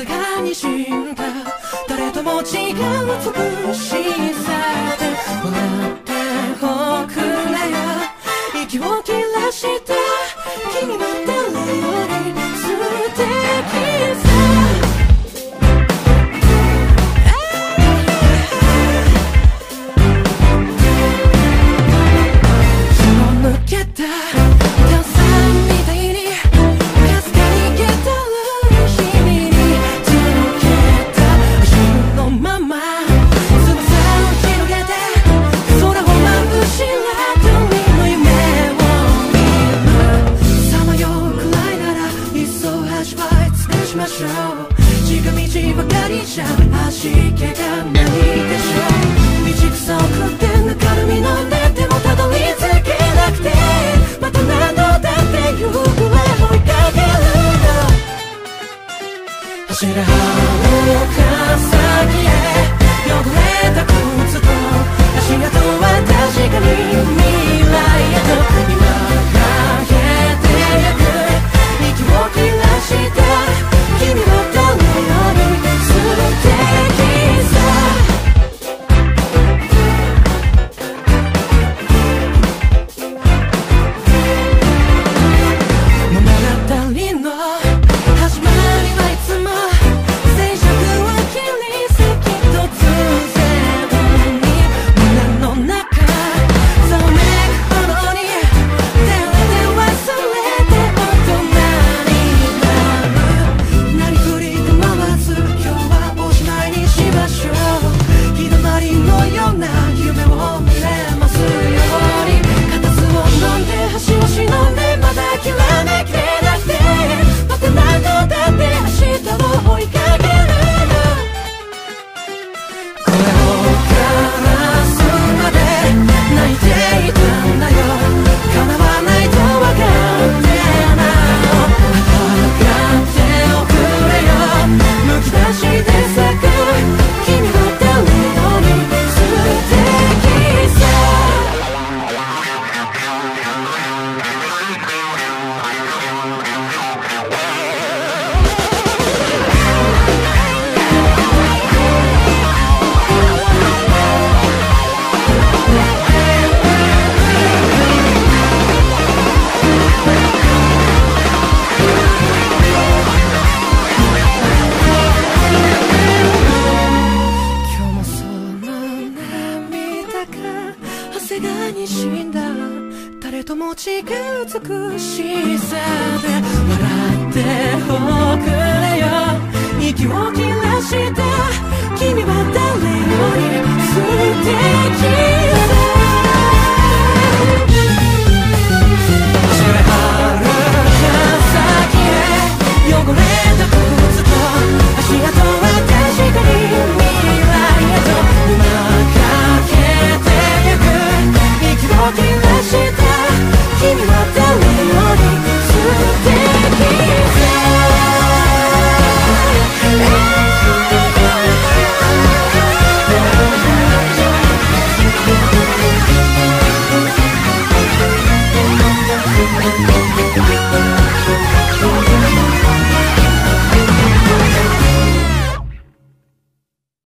すがに死んだ誰とも違う美しさで笑っておくれよ息を切らした君は誰より素敵さ気の抜けた炭酸みたいにかすかに消えた日々に届けた足のまま翼を広げて空を舞う白鳥の夢を見るさまようくらいならいっそ味わい尽くしましょう近道ばかりじゃ味気がないでしょう道草を食ってぬかるみ飲んででもたどり着けなくてまた何度だって夕暮れ追いかけるの走れ遥か先へ汚れた靴と足跡は確かに未来へと今かけてゆく息を切らした君は誰より素敵さ物語の始まりはいつも静寂を切り裂き突然に胸の中ざわめくほどに照れて忘れて大人になるなりふり構わず今日はおしまいにしましょう日だまりのような夢を見れますように固唾を飲んで橋を忍んでまだ諦めきれなくてまた何度だって明日を追いかけるの声を枯らすまで泣いていたんだよ叶わないと分かってなお測っておくれよむき出しで咲く君は誰より素敵さ今日もその涙が汗がにじんだ誰とも違う美しさで笑っておくれよ息を切らした君は誰より素敵